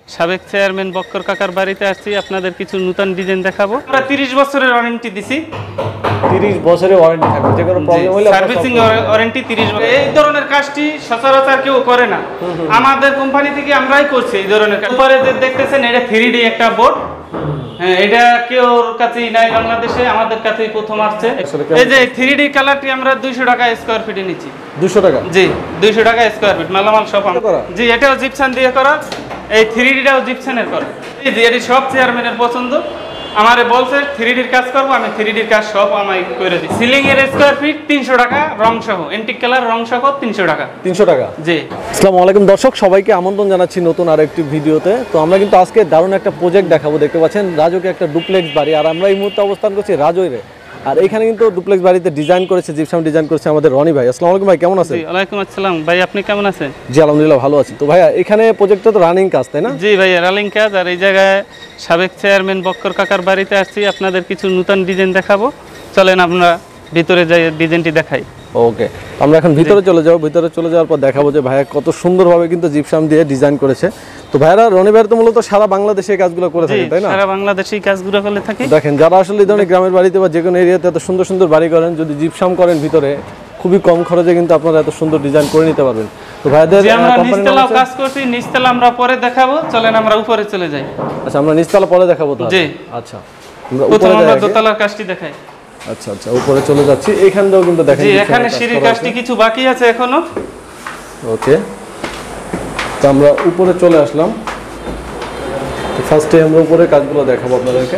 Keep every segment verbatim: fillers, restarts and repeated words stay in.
সাবেক চেয়ারম্যান বক্কর কাকার বাড়িতে আসছি, আপনাদের কিছু নতুন ডিজাইন দেখাবো। আমরা তিরিশ বছরের ওয়ারেন্টি দিছি। তিরিশ বছরের ওয়ারেন্টি থাকবে, যে কোনো প্রবলেম হলে সার্ভিসিং ওয়ারেন্টি তিরিশ বছর। এই ধরনের কাজটি সচরাচর কেউ করে না, আমাদের কোম্পানি থেকে আমরাই করছি এই ধরনের কাজ। উপরে যে দেখতেছেন এটা থ্রি ডি একটা বোর্ড, হ্যাঁ এটা কেউ কাছেই নাই বাংলাদেশে, আমাদের কাছেই প্রথম আসছে। এই যে থ্রি ডি কালারটি আমরা দুইশো টাকা স্কোয়ার ফিটে নিচ্ছি। দুইশো টাকা? জি দুইশো টাকা স্কোয়ার ফিট, মালামাল সব আমরা। জি এটাও জিপসান দিয়ে করা, এই থ্রি ডিটাও জিপসানের করা। জি এটি সব চেয়ারম্যানের পছন্দ, আমারে বলছে থ্রি ডির কাজ করবো, আমি থ্রি ডির কাজ সব আমায় করে দিই। সিলিং এর স্কোয়ার ফিট তিনশো টাকা, রং সহ এন্টিক কালার রং সহ তিনশো টাকা। তিনশো টাকা? জি। আসসালামু আলাইকুম দর্শক, সবাইকে আমন্ত্রণ জানাচ্ছি নতুন আর একটি ভিডিওতে। তো আমরা কিন্তু আজকে দারুণ একটা প্রজেক্ট দেখাবো। দেখতে পাচ্ছেন রাজুকে একটা ডুপ্লেক্স বাড়ি, আর আমরা এই মুহূর্তে অবস্থান করছি রাজৈরে। আর এখানে কিন্তু ডুপ্লেক্স বাড়িতে ডিজাইন করেছে, জিপসাম ডিজাইন করেছে আমাদের রনি ভাই। আসসালামু আলাইকুম ভাই, কেমন আছেন? জি ওয়ালাইকুম আসসালাম ভাই, আপনি কেমন আছেন? জি আলহামদুলিল্লাহ ভালো আছি। তো ভাইয়া এখানে প্রজেক্টটা তো রানিং কাজ, তাই না? জি ভাইয়া রানিং কাজ। আর এই জায়গায় সাবেক চেয়ারম্যান বক্কর কাকার বাড়িতে আসছি, আপনাদের কিছু নতুন ডিজাইন দেখাবো। চলেন আমরা ভিতরে যাই, ডিজাইনটি দেখাই। ওকে, আমরা এখন ভিতরে চলে যাব। ভিতরে চলে যাওয়ার পর দেখাবো যে ভাইয়া কত সুন্দরভাবে কিন্তু জিপসাম দিয়ে ডিজাইন করেছে। তো ভাইরা রনি ভাইয়ের তো মূলত সারা বাংলাদেশে এই কাজগুলো করে থাকে, তাই না? সারা বাংলাদেশে এই কাজগুলো করে থাকে। দেখেন যারা আসলে এই ধরনের গ্রামের বাড়িতে বা যে কোনো এরিয়াতে এত সুন্দর সুন্দর বাড়ি করেন, যদি জিপসাম করেন ভিতরে, খুবই কম খরচে কিন্তু আপনারা এত সুন্দর ডিজাইন করে নিতে পারবেন। তো ভাইদের আমরা নিচতলাও কাজ করছি, নিচতলা আমরা পরে দেখাবো। চলেন আমরা উপরে চলে যাই। আচ্ছা আমরা নিচতলা পরে দেখাবো তো? জি আচ্ছা, প্রথমে আমরা দোতলার কাজটি দেখাই। আচ্ছা আচ্ছা উপরে চলে যাচ্ছি। এইখানটাও কিন্তু দেখেন জি এখানে সিঁড়ির কাজটি কিছু বাকি আছে এখনো। ওকে, তো আমরা উপরে চলে আসলাম। ফার্স্টে আমরা উপরে কাজগুলো দেখাবো আপনাদেরকে।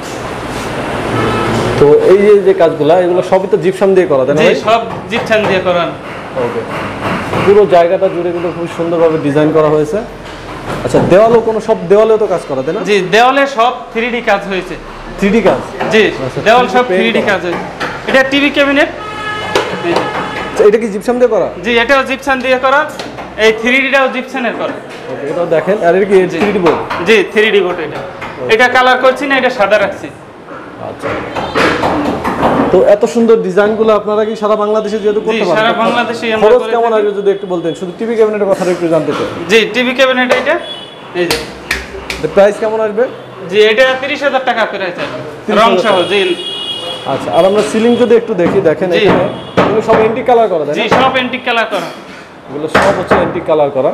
তো এই যে যে কাজগুলো, এগুলো সবই তো জিপসাম দিয়ে করা, তাই না? জি সব জিপসাম দিয়ে করা। ওকে, পুরো জায়গাটা জুড়ে কিন্তু খুব সুন্দরভাবে ডিজাইন করা হয়েছে। আচ্ছা দেওয়ালও কোনো, সব দেওয়ালেও তো কাজ করা, তাই না? জি দেওয়ালে সব থ্রি ডি কাজ হয়েছে। থ্রি ডি কাজ? জি দেওয়াল সব থ্রি ডি কাজ হয়েছে। এটা টিভি ক্যাবিনেট। এটা কি জিপসাম দিয়ে করা? জি এটাও জিপসাম দিয়ে করা, এই থ্রি ডিটাও জিপসানের করা। ওকে, এটাও দেখেন। আর এটা কি থ্রি ডি বোর্ড? জি থ্রি ডি বোর্ড। এটা এটা কালার করছি না, এটা সাদা রাখছি। আচ্ছা, তো এত সুন্দর ডিজাইনগুলো আপনারা কি সারা বাংলাদেশে যেহেতু করতে পারেন? সারা বাংলাদেশে আমরা খরচ কেমন আসবে যদি একটু বলতেন? শুধু টিভি ক্যাবিনেটের কথা একটু জানতে চাই। জি টিভি ক্যাবিনেট এটা, এই যে প্রাইস কেমন আসবে? জি এটা তিরিশ হাজার টাকা প্রাইস আছে, রং সহ। জি আচ্ছা, আর আমরা সিলিং যদি একটু দেখি, দেখেন এখানে এগুলো সব এন্টিক কালার করা, তাই না? জি সব এন্টিক কালার করা, এগুলো সব হচ্ছে এন্টিক কালার করা।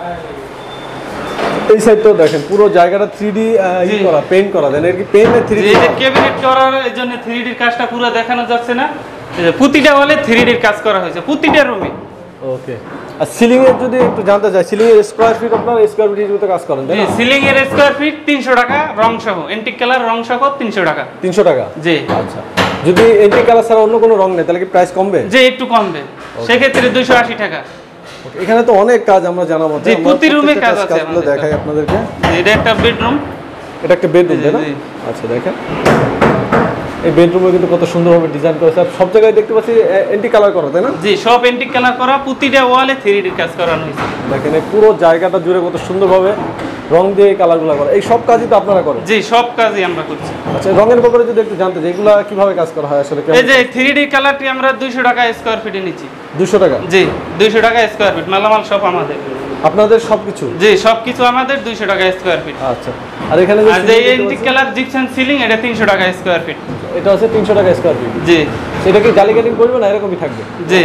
এই সাইডটাও দেখেন পুরো জায়গাটা থ্রি ডি ই করা, পেইন্ট করা, দেন এর কি পেইন্টে থ্রি ডি? এই যে ক্যাবিনেট করার এইজন্য থ্রি ডি কাজটা পুরো দেখানো যাচ্ছে না। এই যে প্রতিটা ওয়ালে থ্রি ডি কাজ করা হয়েছে, প্রতিটা রুমে। ওকে, আর সিলিং এর যদি একটু জানতে চাই, সিলিং এর স্কয়ার ফিট আপনারা স্কয়ার ফিট হিসেবে কাজ করেন, তাই না? জি সিলিং এর স্কয়ার ফিট তিনশো টাকা, রং সহ এন্টিক কালার রং সহ তিনশো টাকা। তিনশো টাকা? জি। আচ্ছা, যদি এন্টিক কালার ছাড়া অন্য কোনো রং নেই তাহলে কি প্রাইস কমবে? জি একটু কমবে, সেক্ষেত্রে দুইশো আশি টাকা। এখানে তো অনেক কাজ আমরা জানাবো, জি প্রতি রুমে কাজ আছে। আমরা দেখাই আপনাদেরকে। এটা একটা বেডরুম। এটা একটা বেডরুম, তাই না? আচ্ছা দেখেন এই বেডরুমে কিন্তু কত সুন্দরভাবে ডিজাইন করেছে। আর সব জায়গায় দেখতে পাচ্ছি এন্টিক কালার করা, তাই না? জি সব এন্টিক কালার করা, প্রতিটা ওয়ালে থ্রি ডি কাজ করানো হয়েছে। দেখেন এই পুরো জায়গাটা জুড়ে কত সুন্দরভাবে রং দিয়ে এই কালারগুলো করা। এই সব কাজই তো আপনারা করেন? জি সব কাজই আমরা করছি। আচ্ছা, রঙের ব্যাপারে যদি একটু জানতে চাই, এগুলা কিভাবে কাজ করা হয় আসলে? এই যে থ্রি ডি কালারটি আমরা দুইশো টাকা স্কয়ার ফিটে নিচ্ছি। দুইশো টাকা? জি দুইশো টাকা স্কয়ার ফিট, মালামাল সব আমাদের। আপনাদের সবকিছু? জি সবকিছু আমাদের, দুইশো টাকা স্কয়ার ফিট। আচ্ছা, আর এখানে যে এন্টিক কালার জিপসাম সিলিং, এটা তিনশো টাকা স্কয়ার ফিট। এটা হচ্ছে তিনশো টাকা স্কয়ার ফিট? জি। সেটা কি জালি কাটিং করবে না এরকমই থাকবে? জি।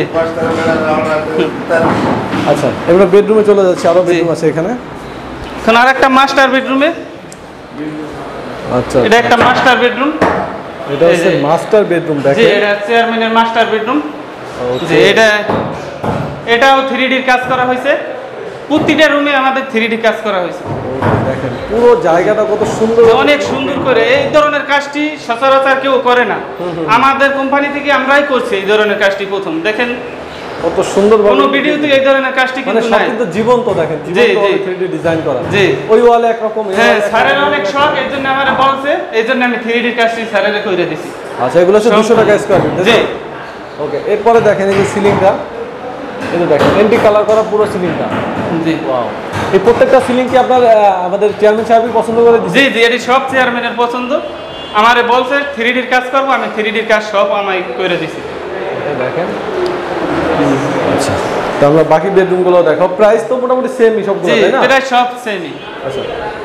আচ্ছা, এবার বেডরুমে চলে যাচ্ছে। আরো বেডরুম আছে এখানে। এখন আর একটা মাস্টার বেডরুমে। আচ্ছা, এটা একটা মাস্টার বেডরুম। এটা হচ্ছে মাস্টার বেডরুম। দেখেন জি এটা চেয়ারম্যানের মাস্টার বেডরুম। জি এটা এটাও থ্রি ডি কাজ করা হয়েছে, প্রতিটা রুমে আমাদের থ্রি ডি কাজ করা হয়েছে। দেখেন পুরো জায়গাটা কত সুন্দর, অনেক সুন্দর করে। এই ধরনের কাজটি সচরাচর কেউ করে না, আমাদের কোম্পানি থেকে আমরাই করছি এই ধরনের কাজটি প্রথম। দেখেন কত সুন্দর ভাবে কোনো ভিডিওতে এই ধরনের কাজটি কিন্তু নাই, কিন্তু জীবন্ত। দেখেন জীবন্ত থ্রি ডি ডিজাইন করা। জি ওই ওয়ালে এক রকম। হ্যাঁ স্যারের অনেক শখ, এজন্য আমারে বলছে, এজন্য আমি থ্রি ডি কাজটি স্যারের কইরে দিছি। আচ্ছা, এগুলো হচ্ছে দুইশো টাকা স্কয়ার ফিট? জি। ওকে, এরপরে দেখেন এই যে সিলিংটা, এই যে দেখেন এন্টিক কালার করা পুরো সিলিংটা। জি ওয়াও, এই প্রত্যেকটা সিলিং কি আপনার আমাদের চেয়ারম্যান সাহেবই পছন্দ করে দিয়েছে? জি জি এটি সব চেয়ারম্যানের পছন্দ, আমারে বলছে থ্রি ডির কাজ করবো, আমি থ্রি ডির কাজ সব আমায় করে দিছি। দেখেন। আচ্ছা, তো আমরা বাকি বেডরুমগুলো দেখো, প্রাইস তো মোটামুটি সেমই সবগুলো, তাই না? জি প্রায় সব সেমই। আচ্ছা,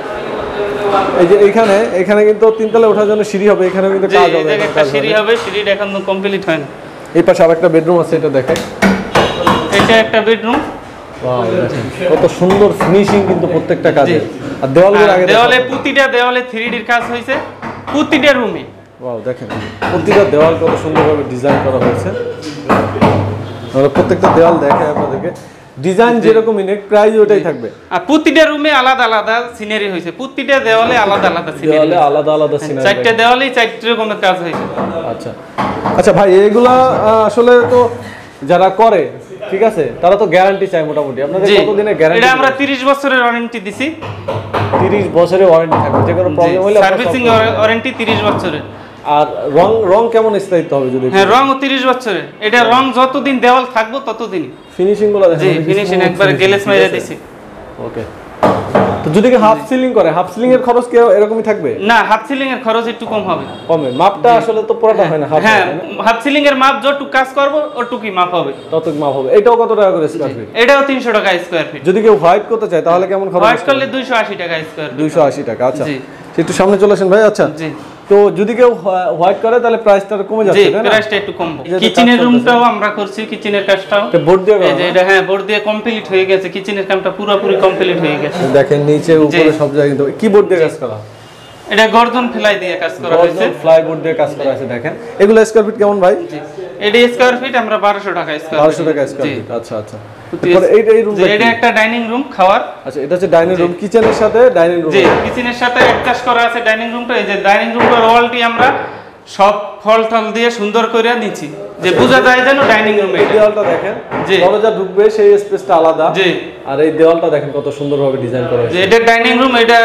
এই যে এখানে এখানে কিন্তু তিনতলা ওঠার জন্য সিঁড়ি হবে, এখানেও কিন্তু জি কাজ এই হবে, জায়গায় একটা সিঁড়ি হবে, সিঁড়িটা এখনো কমপ্লিট হয় না। এই পাশে আরেকটা বেডরুম আছে, এটা দেখাই। এটা একটা বেডরুম, কত সুন্দর ফিনিশিং কিন্তু প্রত্যেকটা কাজে। আর দেওয়ালগুলো আগে দেওয়ালে প্রতিটা দেওয়ালে থ্রি ডির কাজ হয়েছে প্রতিটা রুমে। ওয়াও, দেখেন প্রতিটা দেওয়াল কত সুন্দরভাবে ডিজাইন করা হয়েছে। আমরা প্রত্যেকটা দেওয়াল দেখাই আপনাদেরকে, ডিজাইন যেরকমই নেক প্রাইস ওটাই থাকবে। আর প্রতিটা রুমে আলাদা আলাদা সিনারি হয়েছে, প্রতিটা দেওয়ালে আলাদা আলাদা সিনারি, দেওয়ালে আলাদা আলাদা সিনারি, চারটা দেওয়ালেই চারটি রকমের কাজ হয়েছে। আচ্ছা আচ্ছা ভাই, এগুলা আহ, আসলে তো যারা করে ঠিক আছে তারা তো গ্যারান্টি চায় মোটামুটি, আপনাদের কত দিনের গ্যারান্টি? এটা আমরা তিরিশ বছরের ওয়ারেন্টি দিছি। তিরিশ বছরের ওয়ারেন্টি থাকবে, যে কোনো প্রবলেম হলে সার্ভিসিং ওয়ারেন্টি তিরিশ বছরের। আর রং রং কেমন স্থায়িত্ব হবে যদি? হ্যাঁ, রং তিরিশ বছরের, এটা রং যতদিন দেওয়াল থাকবো ততদিন। ফিনিশিং গুলো দেখেন, জি ফিনিশিং একবারে গ্লেস মেরে দিছি। ওকে, তো যদি কি হাফ সিলিং করে, হাফ সিলিং এর খরচ কি এরকমই থাকবে? না, হাফ সিলিং এর খরচ একটু কম হবে। কমে, মাপটা আসলে তো পুরোটা হয় না, হাফ। হ্যাঁ, হাফ সিলিং এর মাপ যতটুকু কাজ করব ওটুকুই মাপ হবে, ততটুকু মাপ হবে। এটাও কত টাকা করে স্কয়ার ফিট? এটাও তিনশো টাকা স্কয়ার ফিট। যদি কেউ হোয়াইট করতে চায় তাহলে কেমন খরচ? হোয়াইট করলে দুইশো আশি টাকা স্কয়ার ফিট। দুইশো আশি টাকা। আচ্ছা, জি একটু সামনে চলে আসেন ভাই। আচ্ছা জি, তো যদি কেউ হোয়াইট করে তাহলে প্রাইসটা কমে জি যাচ্ছে, তাই না? প্রাইসটা একটু কমবে। কিচেনের রুমটাও আমরা করছি, কিচেনের কাজটাও এটা বোর্ড দিয়ে এই যে এটা, হ্যাঁ বোর্ড দিয়ে কমপ্লিট হয়ে গেছে, কিচেনের কামটা পুরোপুরি কমপ্লিট হয়ে গেছে। দেখেন নিচে উপরে সব জায়গায় কিন্তু কি বোর্ড দিয়ে কাজ করা, এটা গর্জন ফ্লাই দিয়ে কাজ করা হয়েছে, ফ্লাই বোর্ড দিয়ে কাজ করা আছে। দেখেন এগুলো স্কয়ার ফিট কেমন ভাই? জি এটা স্কয়ার ফিট আমরা বারোশো টাকা স্কয়ার বারোশো টাকা স্কয়ার ফিট। আচ্ছা আচ্ছা, তারপরে এই এই রুমটা, এটা একটা ডাইনিং রুম খাওয়ার। আচ্ছা, এটা হচ্ছে ডাইনিং রুম, কিচেনের সাথে ডাইনিং রুম। জি কিচেনের সাথে অ্যাটাচ করা আছে ডাইনিং রুমটা। এই যে ডাইনিং রুমটার ওয়ালটি আমরা সব ফল টল দিয়ে সুন্দর করে নিচ্ছি, যে বোঝা যায় যেন ডাইনিং রুমে। এই দেওয়ালটা দেখেন, জি দরজা ঢুকবে সেই স্পেসটা আলাদা। জি, আর এই দেওয়ালটা দেখেন কত সুন্দরভাবে ডিজাইন করা যে হয়েছে। এটা ডাইনিং রুম, এটা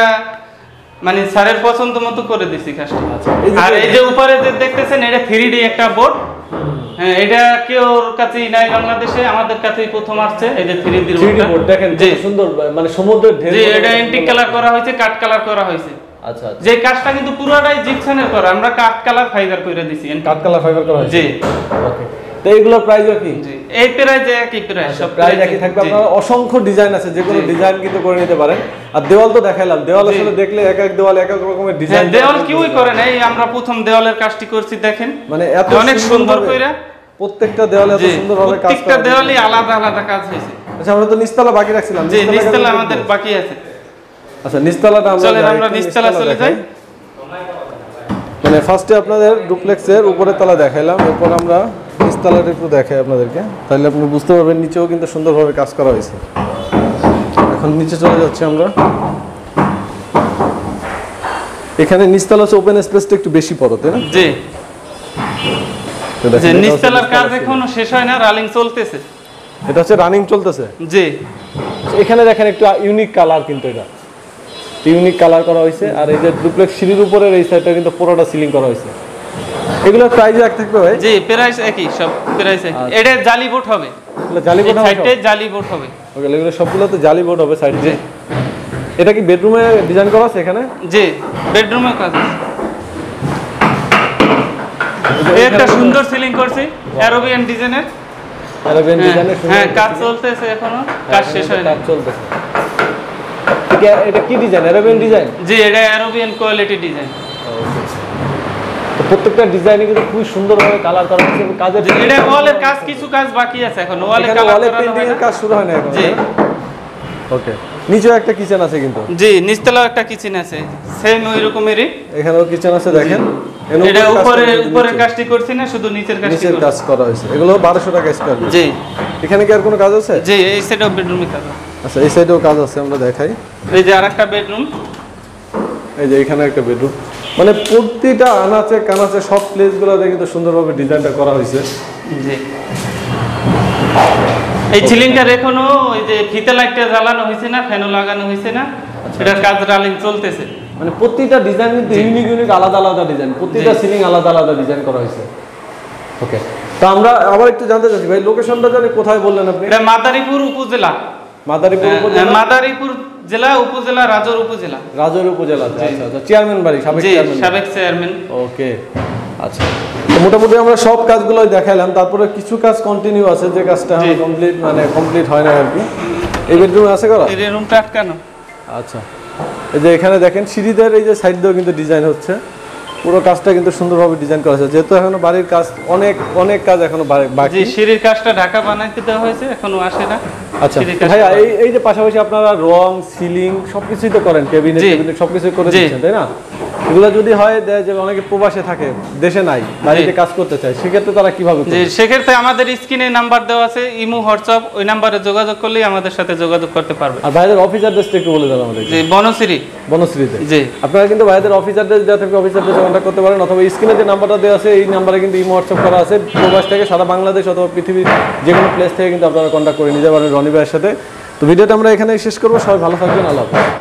মানে স্যারের পছন্দ মতো করে দিছি কাজটা। আর এই যে উপরে যে দেখতেছেন এটা থ্রি ডি একটা বোর্ড। হ্যাঁ, এটা কেউ কাছেই নাই বাংলাদেশে, আমাদের কাছেই প্রথম আসছে এই যে থ্রি ডি বোর্ড। দেখেন কত সুন্দর, মানে সমুদ্রের ঢেউ। জি এটা এন্টিক কালার করা হয়েছে, কাট কালার করা হয়েছে। আচ্ছা আচ্ছা, যে কাজটা কিন্তু পুরোটাই জিপসানের করা, আমরা কাট কালার ফাইবার করে দিছি, কাট কালার ফাইবার করা হয়েছে। জি ওকে, তো এগুলোর প্রাইস কি? জি এই প্রাইস একই প্রাইস, সব প্রাইস একই থাকবে। আপনারা অসংখ্য ডিজাইন আছে, যে কোনো ডিজাইন কিন্তু করে নিতে পারেন। আর দেওয়াল তো দেখাইলাম, দেওয়াল আসলে দেখলে এক এক দেওয়াল এক এক রকমের ডিজাইন। দেওয়াল কিউই করে নাই, আমরা প্রথম দেওয়ালের কাজটি করছি, দেখেন মানে এত অনেক সুন্দর করে প্রত্যেকটা দেওয়ালে এত সুন্দরভাবে কাজ করা, প্রত্যেকটা দেওয়ালে আলাদা আলাদা কাজ হয়েছে। আচ্ছা, আমরা তো নিচতলা বাকি রাখছিলাম। জি নিচতলা আমাদের বাকি আছে। আচ্ছা, নিচতলাটা আমরা চলেন আমরা নিচতলা চলে যাই। মানে ফার্স্টে আপনাদের ডুপ্লেক্সের উপরের তলা দেখাইলাম, এরপর আমরা নিচতলাটা একটু দেখাই আপনাদেরকে, তাহলে আপনি বুঝতে পারবেন নিচেও কিন্তু সুন্দরভাবে কাজ করা হয়েছে। এখন নিচে চলে যাচ্ছি আমরা। এখানে নিচতলা হচ্ছে ওপেন স্পেসটা একটু বেশি পড়ো, তাই না? জি যে নিচতলার কাজ এখনো শেষ হয় না, রানিং চলতেছে। এটা হচ্ছে রানিং চলতেছে। জি এখানে দেখেন একটু ইউনিক কালার, কিন্তু এটা ইউনিক কালার করা হয়েছে। আর এই যে ডুপ্লেক্স সিঁড়ির উপরের এই সাইডটা কিন্তু পুরোটা সিলিং করা হয়েছে। এগুলোর প্রাইস এক থাকবে ভাই? জি প্রাইস একই, সব প্রাইস একই। এটা জালি বোর্ড হবে, এগুলো জালি বোর্ড হবে, সাইডে জালি বোর্ড হবে। ওকে, এগুলো সবগুলোতে জালি বোর্ড হবে সাইড দিয়ে। এটা কি বেডরুমে ডিজাইন করা আছে এখানে? জি বেডরুমে কাজ আছে। এই একটা সুন্দর সিলিং করছি অ্যারাবিয়ান ডিজাইনের। অ্যারাবিয়ান ডিজাইনের হ্যাঁ, কাজ চলতেছে এখনো, কাজ শেষ হয়নি, কাজ চলতেছে। এটা কি ডিজাইন? Arabian design? জি এটা অ্যারাবিয়ান কোয়ালিটি ডিজাইন। তো প্রত্যেকটা ডিজাইনে কিন্তু খুব সুন্দরভাবে কালার করা হয়েছে। কাজের এটা ওয়ালের কাজ, কিছু কাজ বাকি আছে এখন, ওয়ালে কালার ওয়ালে করা পেইন্টিং এর কাজ শুরু হয় না এখন। জি ওকে, নিচেও একটা কিচেন আছে কিন্তু। জি নিচতলাও একটা কিচেন আছে, সেম ওই রকমেরই। এখানেও কিচেন আছে, দেখেন। এটা উপরে উপরের কাজটি করছি না, শুধু নিচের কাজটি নিচের কাজ করা হয়েছে। এগুলো বারোশো টাকা স্কয়ার ফিট। জি এখানে কি আর কোনো কাজ আছে? জি এই সাইডেও বেডরুমে কাজ আছে। আচ্ছা, এই সাইডেও কাজ আছে, আমরা দেখাই। এই যে আরেকটা বেডরুম, এই যে এখানে একটা বেডরুম। মানে প্রতিটা আনাচে কানাচে সব প্লেসগুলোতে কিন্তু সুন্দরভাবে ডিজাইনটা করা হয়েছে। জি এই সিলিংটার এখনো ওই যে ফিতে লাইটটা জ্বালানো হয়েছে না, ফ্যানও লাগানো হয়েছে না, এটার কাজ রানিং চলতেছে। মানে প্রতিটা ডিজাইন কিন্তু ইউনিক ইউনিক আলাদা আলাদা ডিজাইন, প্রতিটা সিলিং আলাদা আলাদা ডিজাইন করা হয়েছে। ওকে, তো আমরা আবার একটু জানতে চাচ্ছি ভাই, লোকেশনটা জানি কোথায় বললেন আপনি? এটা মাদারীপুর উপজেলা। মাদারীপুর উপজেলা? মাদারীপুর জেলা, উপজেলা রাজৌর উপজেলা। রাজৌর উপজেলা। আচ্ছা আচ্ছা, চেয়ারম্যান বাড়ি, সাবেক চেয়ারম্যান। সাবেক চেয়ারম্যান। ওকে, আচ্ছা। তো মোটামুটি আমরা সব কাজগুলোই দেখাইলাম, তারপরে কিছু কাজ কন্টিনিউ আছে, যে কাজটা কমপ্লিট মানে কমপ্লিট হয় না আর কি। এই বেডরুমে আছে করা? এই রুমটা আটকানো। আচ্ছা, এই যে এখানে দেখেন সিঁড়িদের এই যে সাইড দিয়েও কিন্তু ডিজাইন হচ্ছে, পুরো কাজটা কিন্তু সুন্দরভাবে ডিজাইন করা হয়েছে, যেহেতু এখনো বাড়ির কাজ অনেক অনেক কাজ এখনো বাকি। জি, সিঁড়ির কাজটা ঢাকা বানাইতে দেওয়া হয়েছে, এখনো আসে না। আচ্ছা ভাইয়া, এই এই যে পাশাপাশি আপনারা রং সিলিং সবকিছুই তো করেন, ক্যাবিনেট ক্যাবিনেট সবকিছুই করে দিচ্ছেন তাই না? এগুলো যদি হয় যে অনেকে প্রবাসে থাকে, দেশে নাই, বাড়িতে কাজ করতে চায়, সেক্ষেত্রে তারা কিভাবে করবে? জি, সেক্ষেত্রে আমাদের স্ক্রিনে নাম্বার দেওয়া আছে, ইমো হোয়াটসঅ্যাপ, ওই নাম্বারে যোগাযোগ করলেই আমাদের সাথে যোগাযোগ করতে পারবে। আর ভাইদের অফিস অ্যাড্রেসটা একটু বলে দেন আমাদের। জি, বনশ্রী। বনশ্রীতে। জি, আপনারা কিন্তু ভাইদের অফিস অ্যাড্রেস দেওয়া থাকবে, অফিস অ্যাড্রেসে কন্ট্যাক্ট করতে পারেন, অথবা স্ক্রিনে যে নাম্বারটা দেওয়া আছে এই নাম্বারে কিন্তু ইমো হোয়াটসঅ্যাপ করা আছে। প্রবাস থেকে সারা বাংলাদেশ অথবা পৃথিবীর যে কোনো প্লেস থেকে কিন্তু আপনারা কন্ট্যাক্ট করে নিতে পারেন রনি ভাইয়ের সাথে। তো ভিডিওটা আমরা এখানেই শেষ করবো, সবাই ভালো থাকবেন, আল্লাহ হাফেজ।